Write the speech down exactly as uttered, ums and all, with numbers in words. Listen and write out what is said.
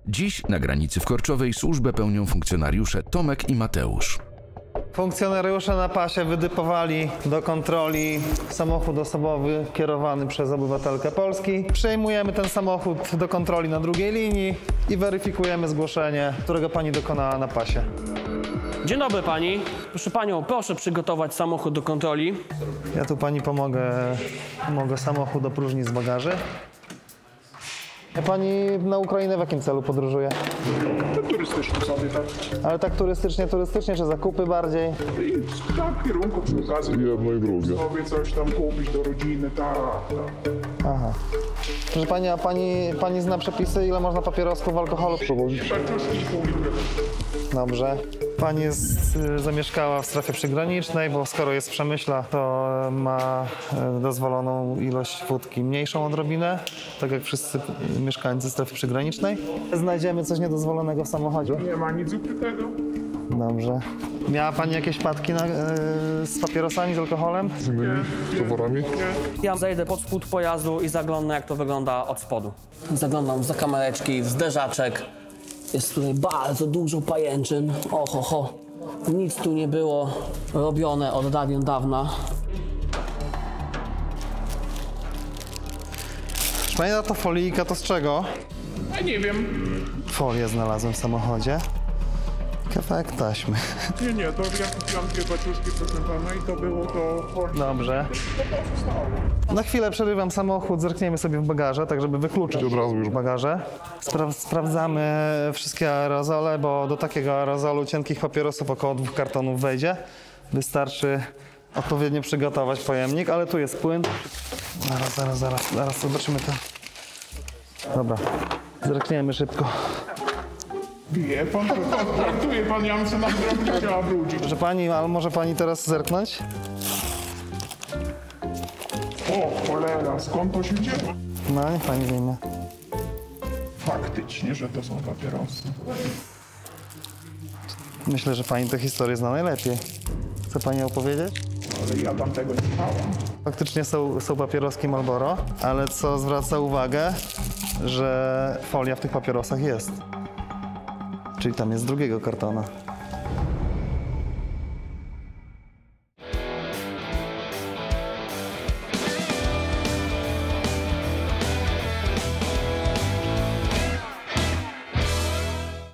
Dziś na granicy w Korczowej służbę pełnią funkcjonariusze Tomek i Mateusz. Funkcjonariusze na pasie wydypowali do kontroli samochód osobowy kierowany przez obywatelkę Polski. Przejmujemy ten samochód do kontroli na drugiej linii i weryfikujemy zgłoszenie, którego pani dokonała na pasie. Dzień dobry pani. Proszę panią, proszę przygotować samochód do kontroli. Ja tu pani pomogę, pomogę samochód opróżnić z bagaży. A pani na Ukrainę w jakim celu podróżuje? Turystycznie sobie, tak. Ale tak turystycznie, turystycznie, czy zakupy bardziej? I tak, w kierunku przy okazji. Jedno i drugie. Sobie coś tam kupić do rodziny, tak, tak. Aha. Proszę pani, a pani, pani zna przepisy, ile można papierosków, alkoholu przewozić? Peczuszki i pół litra. Dobrze. Pani jest, y, zamieszkała w strefie przygranicznej, bo skoro jest w Przemyśla, to ma y, dozwoloną ilość wódki mniejszą odrobinę, tak jak wszyscy mieszkańcy strefy przygranicznej. Znajdziemy coś niedozwolonego w samochodzie. Nie ma nic ukrytego. Dobrze. Miała pani jakieś wpadki na, y, z papierosami, z alkoholem? Z innymi towarami? Ja zejdę pod spód pojazdu i zaglądnę, jak to wygląda od spodu. Zaglądam za kamereczki, w zderzaczek. Jest tutaj bardzo dużo pajęczyn. Oho, ho. Nic tu nie było robione od dawien dawna. Proszę pani, a to folijka to z czego? A nie wiem. Folię znalazłem w samochodzie. Kawałek taśmy. Nie, nie, to ja kupiłam dwie peczuszki, proszę pana, i to było to... Dobrze. Na chwilę przerywam samochód, zerkniemy sobie w bagaże, tak żeby wykluczyć Od razu już. bagaże. Spra sprawdzamy wszystkie aerozole, bo do takiego aerozolu cienkich papierosów około dwóch kartonów wejdzie. Wystarczy odpowiednio przygotować pojemnik, ale tu jest płyn. Zaraz, zaraz, zaraz, zaraz zobaczymy to. Dobra, zerkniemy szybko. Wie pan, to traktuje pan Jansen na drogę, chciała wrócić. Proszę pani, ale może pani teraz zerknąć? O, cholera, skąd to się wzięło? No, niech pani wyjmie. Faktycznie, że to są papierosy. Myślę, że pani tę historię zna najlepiej. Chce pani opowiedzieć? Ale ja tam tego nie znałam. Faktycznie są, są papieroski Marlboro, ale co zwraca uwagę, że folia w tych papierosach jest. Czyli tam jest z drugiego kartona.